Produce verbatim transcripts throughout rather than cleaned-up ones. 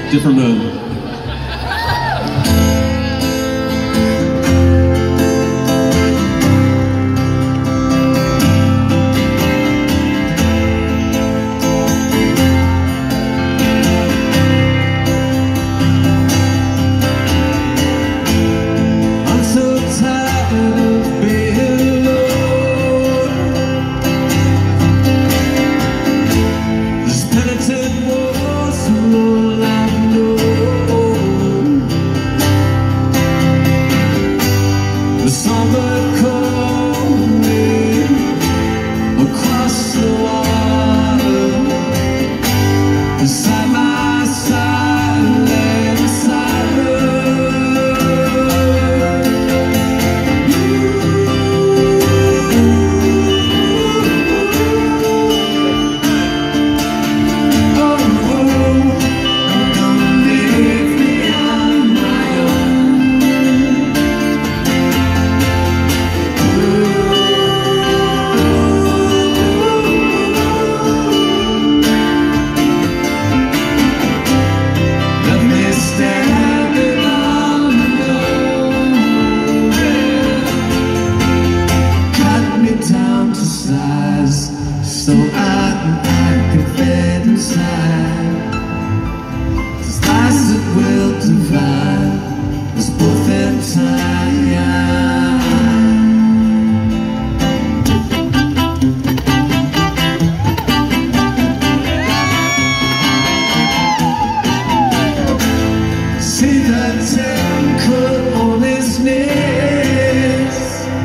Different mood. The songbird called me across the water, beside my side lay beside her. Oh, I'm gonna leave me on my own. So I, I can fit inside the stars that will divide us both in time. See that tanker on his knees,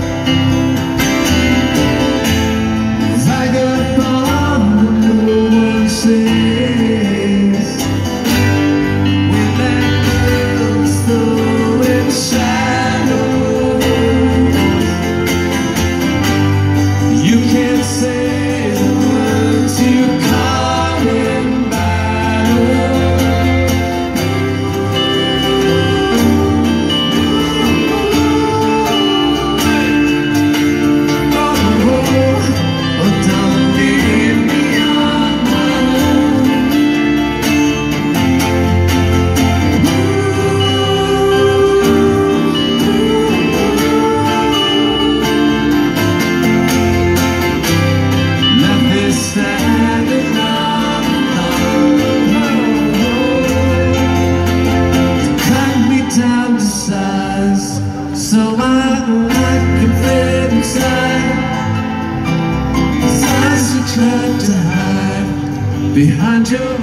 so I, I can fit inside the size you tried to hide behind your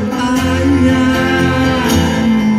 eyes.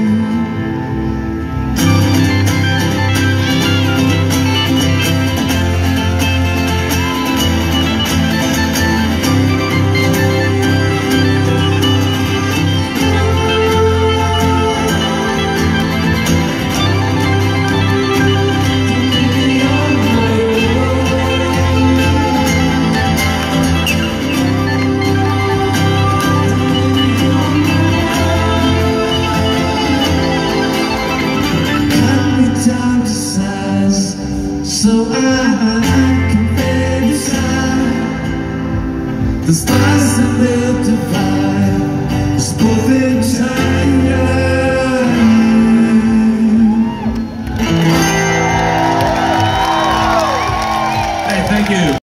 So I, I can fit inside the stars that will divide us both in time.